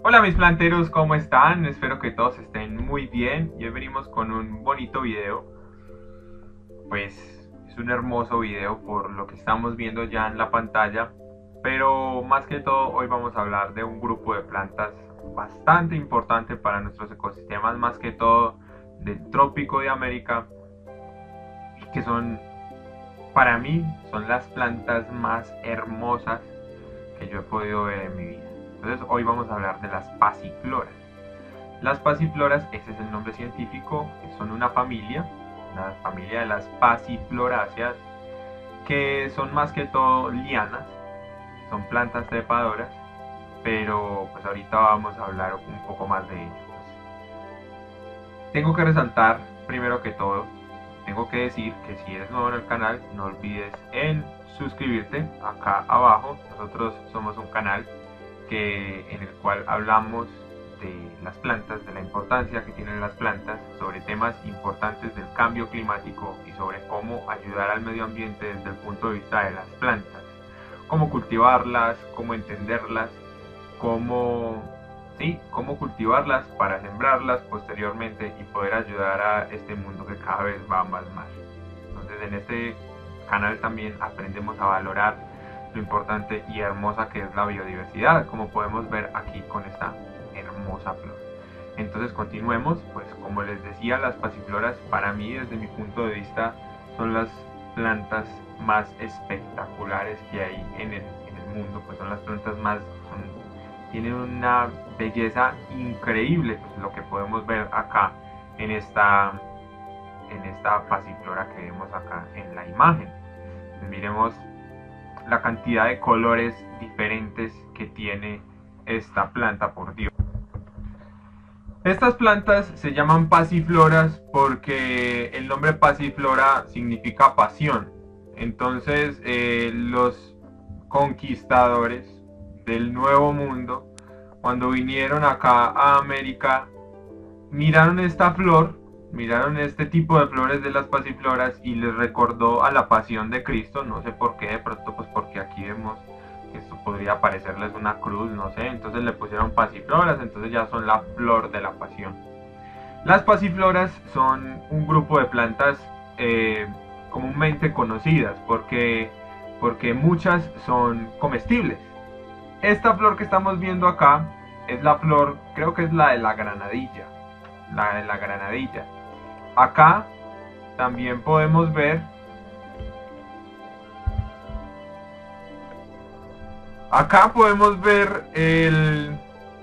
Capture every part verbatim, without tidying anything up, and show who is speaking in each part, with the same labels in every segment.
Speaker 1: Hola mis planteros, ¿cómo están? Espero que todos estén muy bien y hoy venimos con un bonito video. Pues es un hermoso video por lo que estamos viendo ya en la pantalla, pero más que todo hoy vamos a hablar de un grupo de plantas bastante importante para nuestros ecosistemas, más que todo del trópico de América, que son, para mí, son las plantas más hermosas que yo he podido ver en mi vida. Entonces hoy vamos a hablar de las pasifloras. Las pasifloras, ese es el nombre científico, son una familia, la familia de las pasifloráceas, que son más que todo lianas, son plantas trepadoras, pero pues ahorita vamos a hablar un poco más de ellas. Tengo que resaltar, primero que todo, tengo que decir que si eres nuevo en el canal, no olvides en suscribirte acá abajo. Nosotros somos un canal que, en el cual hablamos de las plantas, de la importancia que tienen las plantas, sobre temas importantes del cambio climático y sobre cómo ayudar al medio ambiente desde el punto de vista de las plantas, cómo cultivarlas, cómo entenderlas, cómo, sí, cómo cultivarlas para sembrarlas posteriormente y poder ayudar a este mundo que cada vez va más mal. Entonces en este canal también aprendemos a valorar lo importante y hermosa que es la biodiversidad, como podemos ver aquí con esta hermosa flor. Entonces continuemos. Pues como les decía, las pasifloras para mí, desde mi punto de vista, son las plantas más espectaculares que hay en el, en el mundo. Pues son las plantas más, son, tienen una belleza increíble, pues lo que podemos ver acá en esta, en esta pasiflora que vemos acá en la imagen. Pues miremos la cantidad de colores diferentes que tiene esta planta, por Dios. Estas plantas se llaman pasifloras porque el nombre pasiflora significa pasión. Entonces eh, los conquistadores del Nuevo Mundo, cuando vinieron acá a América, miraron esta flor, miraron este tipo de flores de las pasifloras y les recordó a la pasión de Cristo. No sé por qué, de pronto pues porque aquí vemos que esto podría parecerles una cruz, no sé, entonces le pusieron pasifloras, entonces ya son la flor de la pasión. Las pasifloras son un grupo de plantas eh, comúnmente conocidas porque, porque muchas son comestibles. Esta flor que estamos viendo acá es la flor, creo que es la de la granadilla, la de la granadilla. Acá también podemos ver, acá podemos ver el,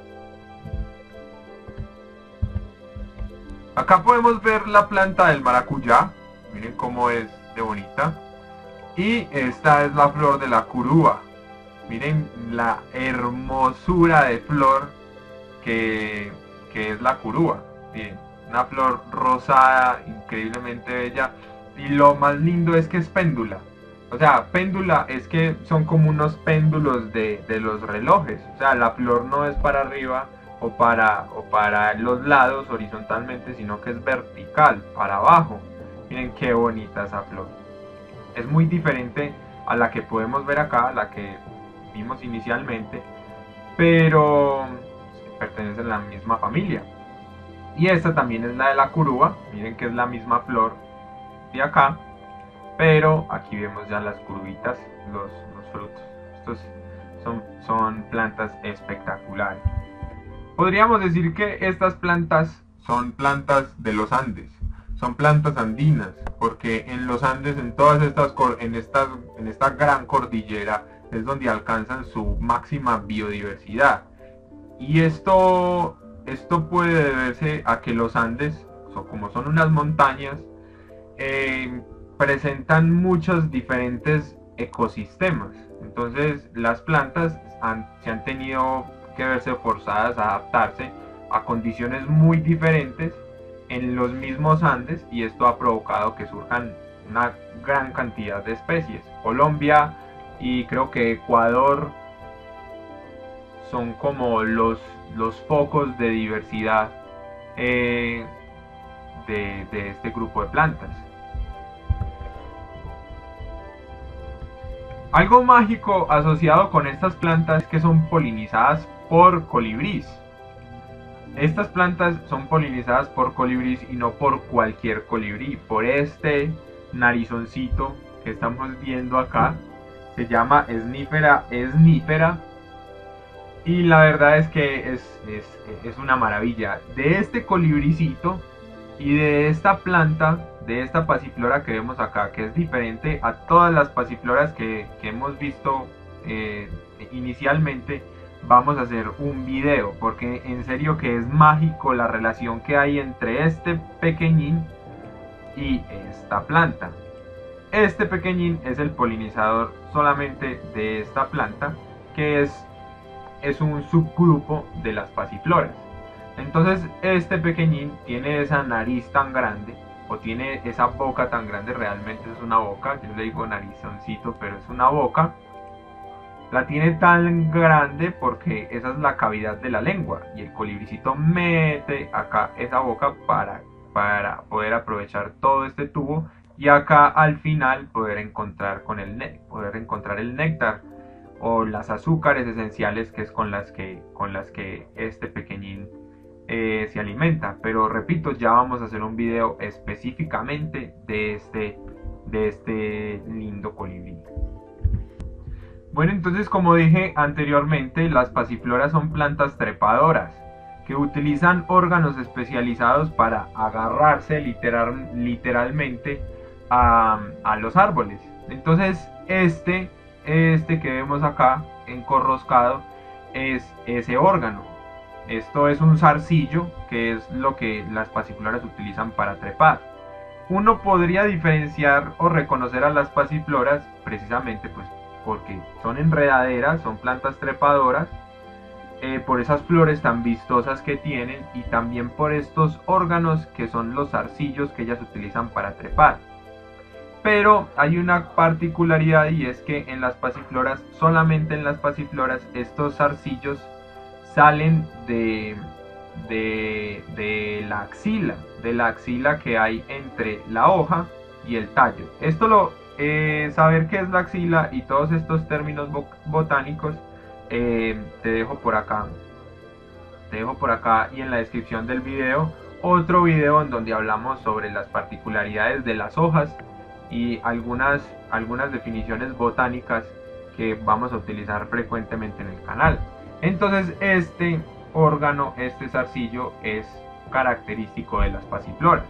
Speaker 1: acá podemos ver la planta del maracuyá. Miren cómo es de bonita. Y esta es la flor de la curúa. Miren la hermosura de flor que, que es la curúa. Miren, una flor rosada, increíblemente bella, y lo más lindo es que es péndula. O sea, péndula es que son como unos péndulos de, de los relojes. O sea, la flor no es para arriba o para, o para los lados horizontalmente, sino que es vertical, para abajo. Miren qué bonita esa flor. Es muy diferente a la que podemos ver acá, a la que vimos inicialmente, pero pertenece a la misma familia. Y esta también es la de la curúa. Miren que es la misma flor de acá, pero aquí vemos ya las curubitas, los, los frutos. Estos son, son plantas espectaculares. Podríamos decir que estas plantas son plantas de los Andes, son plantas andinas, porque en los Andes, en todas estas, en estas, en esta gran cordillera, es donde alcanzan su máxima biodiversidad. Y esto Esto puede deberse a que los Andes, como son unas montañas, eh, presentan muchos diferentes ecosistemas. Entonces las plantas han, se han tenido que verse forzadas a adaptarse a condiciones muy diferentes en los mismos Andes, y esto ha provocado que surjan una gran cantidad de especies. Colombia y creo que Ecuador son como los los focos de diversidad eh, de, de este grupo de plantas. Algo mágico asociado con estas plantas es que son polinizadas por colibríes. Estas plantas son polinizadas por colibríes y no por cualquier colibrí, por este narizoncito que estamos viendo acá. Se llama Snífera snífera y la verdad es que es, es, es una maravilla. De este colibricito y de esta planta, de esta pasiflora que vemos acá, que es diferente a todas las pasifloras que, que hemos visto eh, inicialmente, vamos a hacer un video, porque en serio que es mágico la relación que hay entre este pequeñín y esta planta. Este pequeñín es el polinizador solamente de esta planta, que es, es un subgrupo de las pasifloras. Entonces este pequeñín tiene esa nariz tan grande, o tiene esa boca tan grande, realmente es una boca, yo le digo narizoncito, pero es una boca. La tiene tan grande porque esa es la cavidad de la lengua, y el colibricito mete acá esa boca para, para poder aprovechar todo este tubo, y acá al final poder encontrar, con el, poder encontrar el néctar o las azúcares esenciales, que es con las que, con las que este pequeñín eh, se alimenta. Pero repito, ya vamos a hacer un video específicamente de este, de este lindo colibrí. Bueno, entonces, como dije anteriormente, las pasifloras son plantas trepadoras que utilizan órganos especializados para agarrarse literal, literalmente a, a los árboles. Entonces este, este que vemos acá encorroscado es ese órgano. Esto es un zarcillo, que es lo que las pasifloras utilizan para trepar. Uno podría diferenciar o reconocer a las pasifloras precisamente pues porque son enredaderas, son plantas trepadoras, eh, por esas flores tan vistosas que tienen, y también por estos órganos que son los zarcillos que ellas utilizan para trepar. Pero hay una particularidad, y es que en las pasifloras, solamente en las pasifloras, estos zarcillos salen de, de, de la axila, de la axila que hay entre la hoja y el tallo. Esto lo Eh, saber qué es la axila y todos estos términos botánicos eh, te dejo por acá te dejo por acá y en la descripción del video otro video en donde hablamos sobre las particularidades de las hojas y algunas algunas definiciones botánicas que vamos a utilizar frecuentemente en el canal. Entonces este órgano, este zarcillo, es característico de las pasifloras.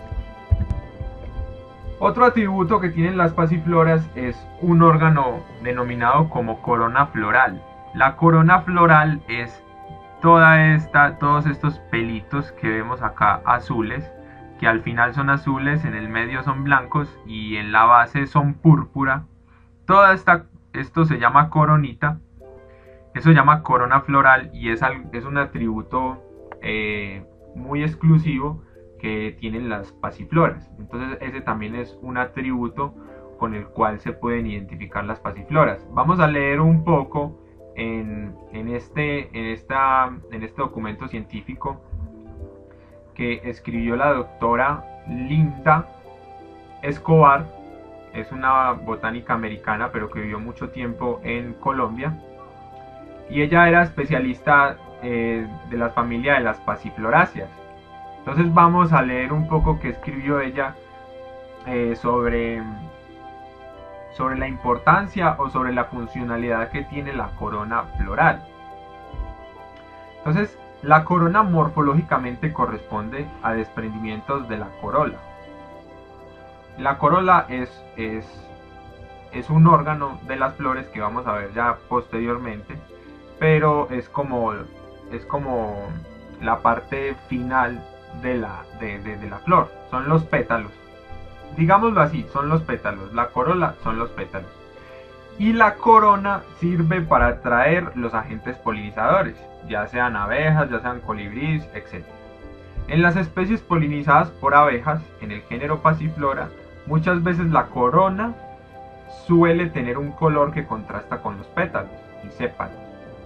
Speaker 1: Otro atributo que tienen las pasifloras es un órgano denominado como corona floral. La corona floral es toda esta, todos estos pelitos que vemos acá azules, que al final son azules, en el medio son blancos y en la base son púrpura. Toda esta, esto se llama coronita, eso se llama corona floral y es, es un atributo eh, muy exclusivo que tienen las pasifloras. Entonces ese también es un atributo con el cual se pueden identificar las pasifloras. Vamos a leer un poco en, en, este, en, esta, en este documento científico que escribió la doctora Linda Escobar. Es una botánica americana, pero que vivió mucho tiempo en Colombia, y ella era especialista eh, de la familia de las pasifloráceas. Entonces vamos a leer un poco que escribió ella eh, sobre, sobre la importancia o sobre la funcionalidad que tiene la corona floral. Entonces, la corona morfológicamente corresponde a desprendimientos de la corola. La corola es, es, es un órgano de las flores que vamos a ver ya posteriormente, pero es como, es como la parte final de la, de, de, de la flor, son los pétalos, digámoslo así, son los pétalos, la corola son los pétalos, y la corona sirve para atraer los agentes polinizadores, ya sean abejas, ya sean colibríes, etcétera. En las especies polinizadas por abejas, en el género Passiflora, muchas veces la corona suele tener un color que contrasta con los pétalos y sépalos,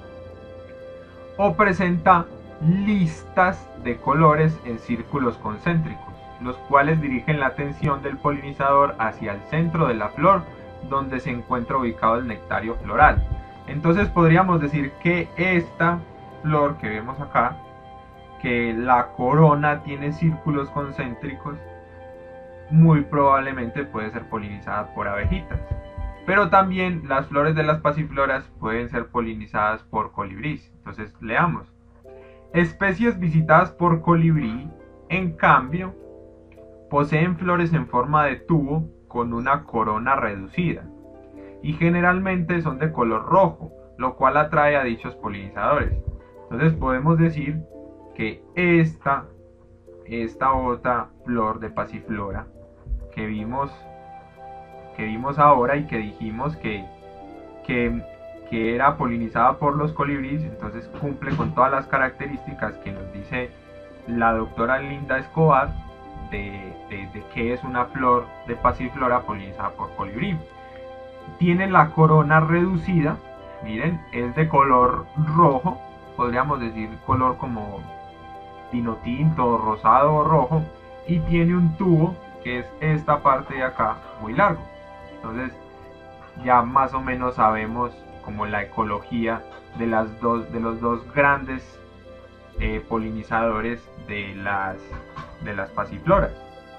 Speaker 1: o presenta listas de colores en círculos concéntricos, los cuales dirigen la atención del polinizador hacia el centro de la flor, donde se encuentra ubicado el nectario floral. Entonces podríamos decir que esta flor que vemos acá que la corona tiene círculos concéntricos, muy probablemente puede ser polinizada por abejitas. Pero también las flores de las pasifloras pueden ser polinizadas por colibríes. Entonces leamos. Especies visitadas por colibrí, en cambio, poseen flores en forma de tubo con una corona reducida y generalmente son de color rojo, lo cual atrae a dichos polinizadores. Entonces podemos decir que esta, esta otra flor de pasiflora que vimos, que vimos ahora y que dijimos que, que, que era polinizada por los colibríes, entonces cumple con todas las características que nos dice la doctora Linda Escobar de, de, de que es una flor de pasiflora polinizada por colibrí. Tiene la corona reducida, miren, es de color rojo, podríamos decir color como vino tinto, rosado o rojo, y tiene un tubo que es esta parte de acá muy largo. Entonces ya más o menos sabemos como la ecología de las dos de los dos grandes eh, polinizadores de las de las pasifloras.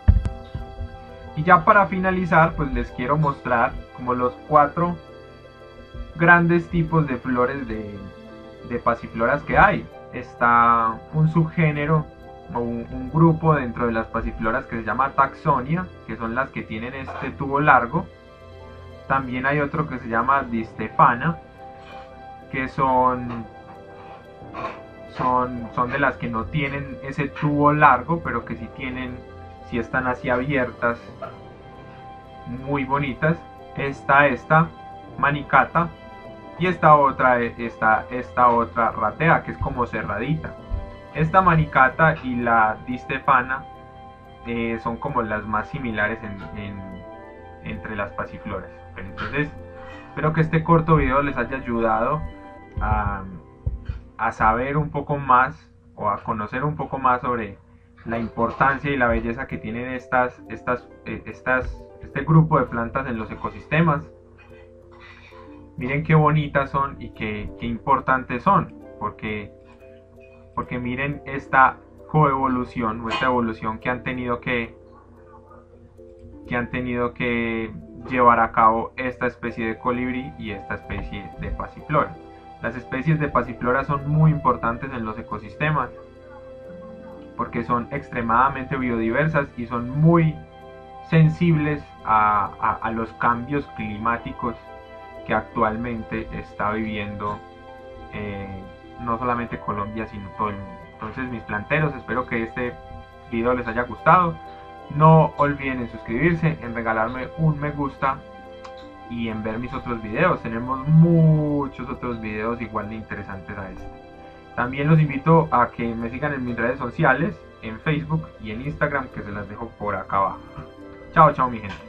Speaker 1: Y ya para finalizar, pues les quiero mostrar como los cuatro grandes tipos de flores de, de pasifloras que hay. Está un subgénero o un, un grupo dentro de las pasifloras que se llama taxonia, que son las que tienen este tubo largo. También hay otro que se llama distefana, que son, son, son de las que no tienen ese tubo largo, pero que sí tienen, sí están así abiertas, muy bonitas. Está esta manicata y esta otra, esta, esta otra ratea, que es como cerradita. Esta manicata y la distefana eh, son como las más similares en, en, entre las pasifloras. Entonces espero que este corto video les haya ayudado a, a saber un poco más o a conocer un poco más sobre la importancia y la belleza que tienen estas, estas, estas, este grupo de plantas en los ecosistemas. Miren qué bonitas son y qué, qué importantes son, porque, porque miren esta coevolución o esta evolución que han tenido que, que han tenido que llevar a cabo esta especie de colibrí y esta especie de pasiflora. Las especies de pasiflora son muy importantes en los ecosistemas porque son extremadamente biodiversas y son muy sensibles a, a, a los cambios climáticos que actualmente está viviendo eh, no solamente Colombia sino todo el mundo. Entonces mis planteros, espero que este video les haya gustado. No olviden en suscribirse, en regalarme un me gusta y en ver mis otros videos. Tenemos muchos otros videos igual de interesantes a este. También los invito a que me sigan en mis redes sociales, en Facebook y en Instagram, que se las dejo por acá abajo. Chao, chao mi gente.